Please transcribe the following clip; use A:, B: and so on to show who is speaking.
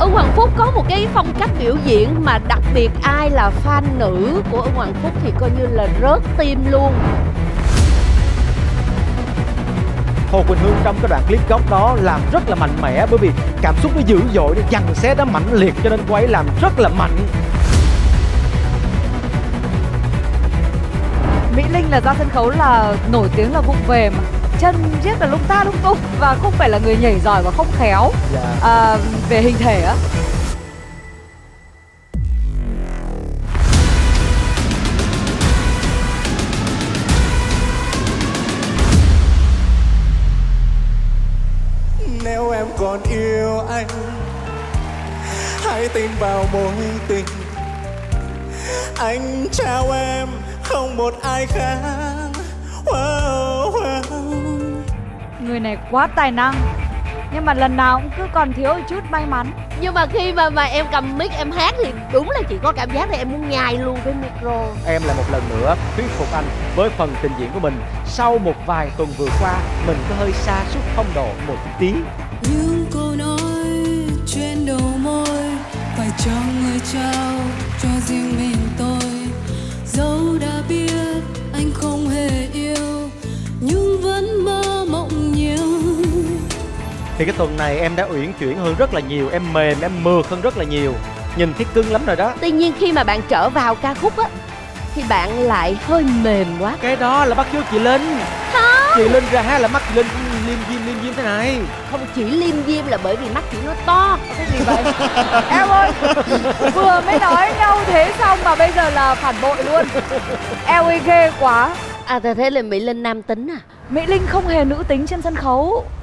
A: Hoàng Phúc có một cái phong cách biểu diễn mà đặc biệt ai là fan nữ của Ưng Hoàng Phúc thì coi như là rớt tim luôn.
B: Hồ Quỳnh Hương trong cái đoạn clip gốc đó làm rất là mạnh mẽ, bởi vì cảm xúc nó dữ dội, nó giằng xé, nó mãnh liệt, cho nên cô ấy làm rất là mạnh.
C: Mỹ Linh là ra sân khấu là nổi tiếng là vụng về mà, chân rất là lung ta lung tung và không phải là người nhảy giỏi và không khéo. Về hình thể á.
D: Nếu em còn yêu anh, hãy tin vào mối tình anh trao em, không một ai khác.
C: Người này quá tài năng, nhưng mà lần nào cũng cứ còn thiếu một chút may mắn.
A: Nhưng mà khi mà em cầm mic em hát thì đúng là chị có cảm giác là em muốn nhai luôn cái micro.
B: Em lại một lần nữa thuyết phục anh với phần trình diễn của mình. Sau một vài tuần vừa qua, mình có hơi sa sút phong độ một tí.
E: Những câu nói trên đầu môi phải cho người trao cho riêng mình tôi. Dẫu đã biết anh không hề yêu, nhưng vẫn mơ mộng nhiều.
B: Thì cái tuần này em đã uyển chuyển hơn rất là nhiều, em mềm, em mượt hơn rất là nhiều. Nhìn thấy cưng lắm rồi đó.
A: Tuy nhiên khi mà bạn trở vào ca khúc á thì bạn lại hơi mềm quá.
B: Cái đó là bắt chước chị Linh.
A: Không.
B: Chị Linh ra hát là mắt chị Linh liêm diêm thế này.
A: Không chỉ liêm diêm là bởi vì mắt chị nó to.
C: Cái gì vậy? Em ơi, vừa mới nói nhau thế xong mà bây giờ là phản bội luôn. Eo ơi ghê quá.
A: À thế là Mỹ Linh nam tính à?
C: Mỹ Linh không hề nữ tính trên sân khấu.